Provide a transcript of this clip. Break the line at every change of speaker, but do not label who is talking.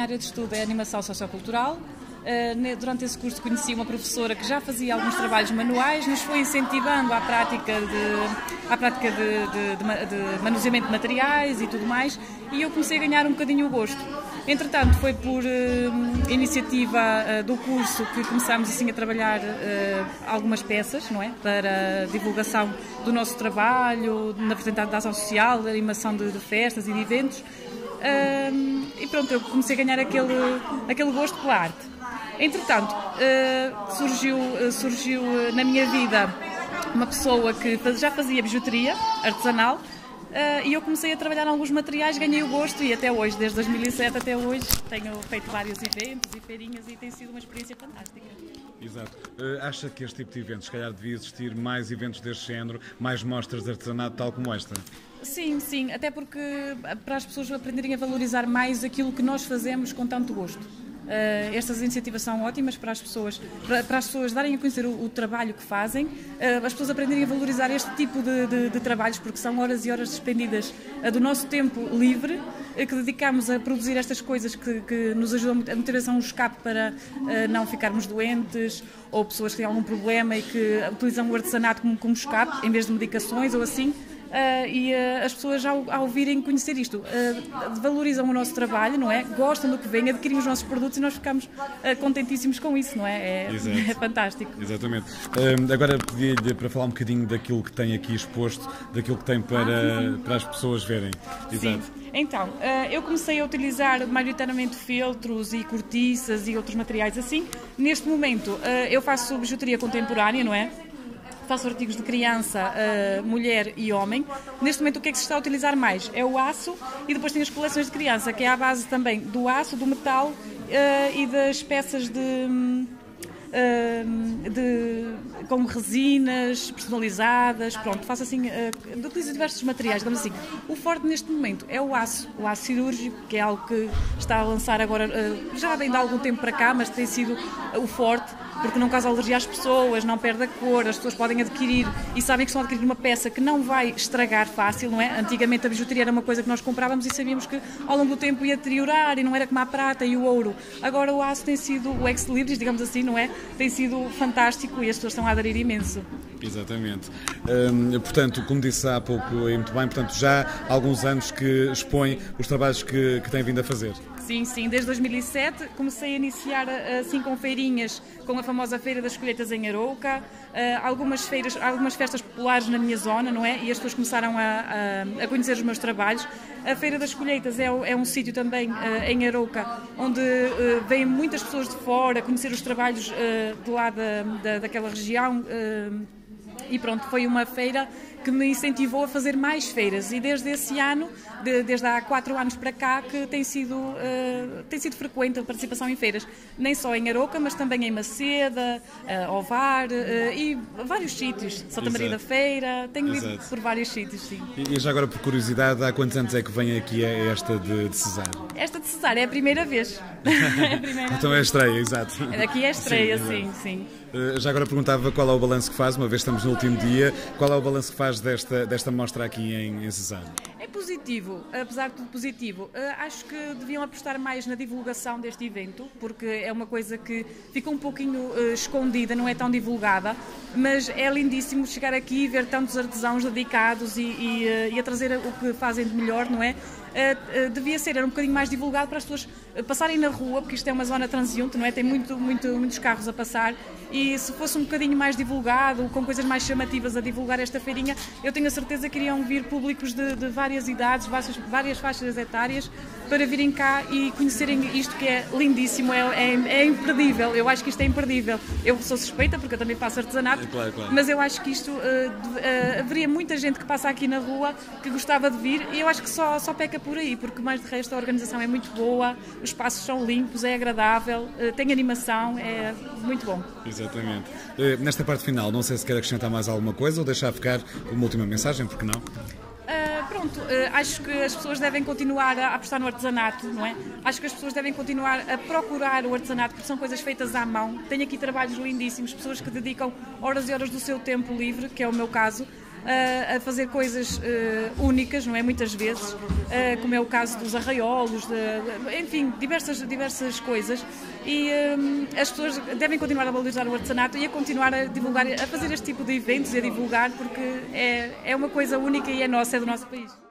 área de estudo é animação sociocultural. Durante esse curso conheci uma professora que já fazia alguns trabalhos manuais, nos foi incentivando à prática de manuseamento de materiais e tudo mais, e eu comecei a ganhar um bocadinho o gosto. Entretanto, foi por iniciativa do curso que começámos assim a trabalhar algumas peças, não é? Para divulgação do nosso trabalho, na vertente da ação social, da animação de festas e de eventos. E pronto, eu comecei a ganhar aquele gosto pela arte. Entretanto, surgiu na minha vida uma pessoa que já fazia bijuteria artesanal, e eu comecei a trabalhar em alguns materiais, ganhei o gosto e até hoje, desde 2007 até hoje, tenho feito vários eventos e feirinhas e tem sido uma experiência fantástica.
Exato. Acha que este tipo de eventos, se calhar devia existir mais eventos deste género, mais mostras de artesanato tal como esta?
Sim, sim, até porque para as pessoas aprenderem a valorizar mais aquilo que nós fazemos com tanto gosto. Estas iniciativas são ótimas para as pessoas darem a conhecer o trabalho que fazem, as pessoas aprenderem a valorizar este tipo de trabalhos, porque são horas e horas despendidas do nosso tempo livre, que dedicamos a produzir estas coisas que nos ajudam a meter um escape para não ficarmos doentes, ou pessoas que têm algum problema e que utilizam o artesanato como escape, em vez de medicações ou assim. E as pessoas, ao virem conhecer isto, valorizam o nosso trabalho, não é? Gostam do que vem, adquirem os nossos produtos e nós ficamos contentíssimos com isso, não é? É fantástico.
Exatamente. Agora pedi-lhe para falar um bocadinho daquilo que tem aqui exposto, daquilo que tem para as pessoas verem. Exato.
Sim. Então, eu comecei a utilizar maioritariamente feltros e cortiças e outros materiais assim. Neste momento, eu faço bijuteria contemporânea, não é? Faço artigos de criança, mulher e homem. Neste momento o que é que se está a utilizar mais? É o aço e depois tem as coleções de criança, que é à base também do aço, do metal e das peças com resinas personalizadas, pronto, faço assim, utilizo diversos materiais, digamos assim. O forte neste momento é o aço cirúrgico, que é algo que está a lançar agora, já vem de algum tempo para cá, mas tem sido o forte, porque não causa alergia às pessoas, não perde a cor, as pessoas podem adquirir e sabem que estão a adquirir uma peça que não vai estragar fácil, não é? Antigamente a bijuteria era uma coisa que nós comprávamos e sabíamos que ao longo do tempo ia deteriorar e não era como a prata e o ouro. Agora o aço tem sido, o ex-libris, digamos assim, não é? Tem sido fantástico e as pessoas estão a aderir imenso.
Exatamente. Portanto, como disse há pouco e muito bem, portanto, já há alguns anos que expõe os trabalhos que tem vindo a fazer.
Sim, desde 2007 comecei a iniciar assim com feirinhas, com a famosa Feira das Colheitas em Arouca, algumas festas populares na minha zona, não é? E as pessoas começaram a conhecer os meus trabalhos. A Feira das Colheitas é um sítio também em Arouca, onde vêm muitas pessoas de fora conhecer os trabalhos de lá daquela região. E pronto, foi uma feira que me incentivou a fazer mais feiras e desde esse ano, desde há 4 anos para cá, que tem sido frequente a participação em feiras, nem só em Arouca, mas também em Maceda, Ovar e vários sítios, Santa Maria da Feira, tenho ido por vários sítios, sim.
E já agora, por curiosidade, há quantos anos é que vem aqui esta de Cesar?
Esta de Cesar é a primeira vez.
Então é a estreia, exato.
Aqui é a estreia, sim.
Já agora perguntava qual é o balanço que faz, uma vez estamos no último dia, qual é o balanço que faz desta mostra aqui em Cesar?
É positivo, apesar de tudo positivo. Acho que deviam apostar mais na divulgação deste evento, porque é uma coisa que fica um pouquinho escondida, não é tão divulgada, mas é lindíssimo chegar aqui e ver tantos artesãos dedicados e a trazer o que fazem de melhor, não é? Era um bocadinho mais divulgado para as pessoas passarem na rua, porque isto é uma zona transeunte, não é? Tem muitos carros a passar e se fosse um bocadinho mais divulgado, com coisas mais chamativas a divulgar esta feirinha, eu tenho a certeza que iriam vir públicos de várias idades, várias faixas etárias, para virem cá e conhecerem isto que é lindíssimo, é imperdível, eu acho que isto é imperdível. Eu sou suspeita porque eu também faço artesanato, claro. Mas eu acho que isto, haveria muita gente que passa aqui na rua que gostava de vir e eu acho que só peca por aí, porque mais de resto a organização é muito boa, os espaços são limpos, é agradável, tem animação, é muito bom.
Exatamente. Nesta parte final, não sei se quer acrescentar mais alguma coisa ou deixar ficar uma última mensagem, porque não?
Acho que as pessoas devem continuar a apostar no artesanato, não é? Acho que as pessoas devem continuar a procurar o artesanato, porque são coisas feitas à mão. Tenho aqui trabalhos lindíssimos, pessoas que dedicam horas e horas do seu tempo livre, que é o meu caso, a fazer coisas únicas, não é? Muitas vezes, como é o caso dos arraiolos, enfim, diversas coisas. E as pessoas devem continuar a valorizar o artesanato e a continuar a divulgar, a fazer este tipo de eventos e a divulgar, porque é uma coisa única e é nossa, é do nosso país.